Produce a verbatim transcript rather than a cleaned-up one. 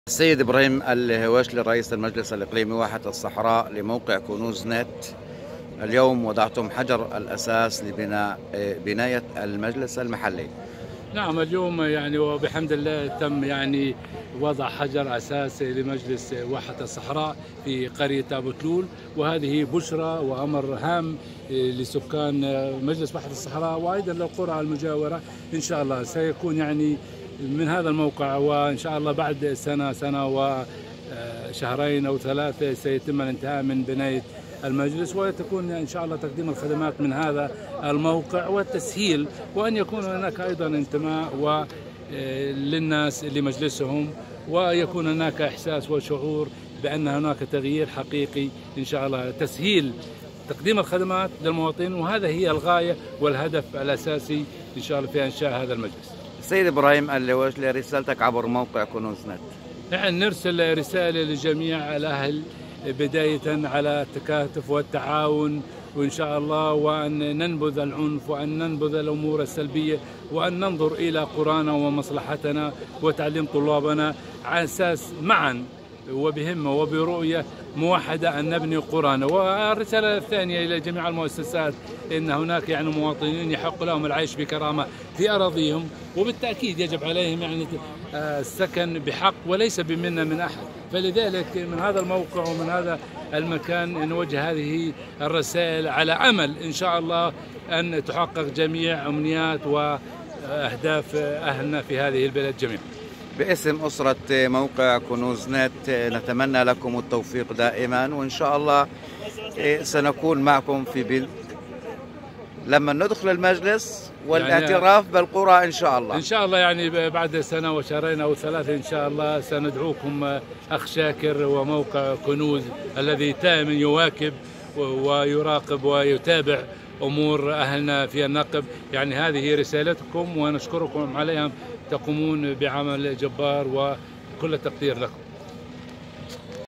السيد إبراهيم الهواشلي رئيس المجلس الإقليمي واحة الصحراء لموقع كنوز نت، اليوم وضعتم حجر الأساس لبناء بناية المجلس المحلي. نعم، اليوم يعني وبحمد الله تم يعني وضع حجر أساس لمجلس واحة الصحراء في قرية أبو تلول، وهذه بشرى وأمر هام لسكان مجلس واحة الصحراء وأيضا للقرى المجاورة. إن شاء الله سيكون يعني من هذا الموقع، وإن شاء الله بعد سنة سنة وشهرين أو ثلاثة سيتم الانتهاء من بناية المجلس، وتكون إن شاء الله تقديم الخدمات من هذا الموقع والتسهيل، وأن يكون هناك أيضا انتماء للناس لمجلسهم، ويكون هناك إحساس وشعور بأن هناك تغيير حقيقي إن شاء الله، تسهيل تقديم الخدمات للمواطنين، وهذا هي الغاية والهدف الأساسي إن شاء الله في إنشاء هذا المجلس. سيد إبراهيم الهواشلي، رسالتك عبر موقع كنوز نت. نحن نرسل رسالة لجميع الأهل بداية على التكاتف والتعاون، وإن شاء الله وأن ننبذ العنف وأن ننبذ الأمور السلبية، وأن ننظر إلى قرانا ومصلحتنا وتعليم طلابنا على أساس معا وبهمة وبرؤية موحدة أن نبني قرانا. والرسالة الثانية إلى جميع المؤسسات إن هناك يعني مواطنين يحق لهم العيش بكرامة في أراضيهم، وبالتأكيد يجب عليهم يعني السكن بحق وليس بمنة من أحد. فلذلك من هذا الموقع ومن هذا المكان نوجه هذه الرسائل على أمل إن شاء الله أن تحقق جميع أمنيات وأهداف أهلنا في هذه البلد جميعا. باسم أسرة موقع كنوز نت نتمنى لكم التوفيق دائما، وإن شاء الله سنكون معكم في بل... لما ندخل المجلس والاعتراف يعني بالقرى إن شاء الله. إن شاء الله يعني بعد سنة وشهرين أو ثلاثة إن شاء الله سندعوكم أخ شاكر وموقع كنوز الذي دائما يواكب ويراقب ويتابع أمور أهلنا في النقب. يعني هذه رسالتكم ونشكركم عليها، تقومون بعمل جبار وكل التقدير لكم.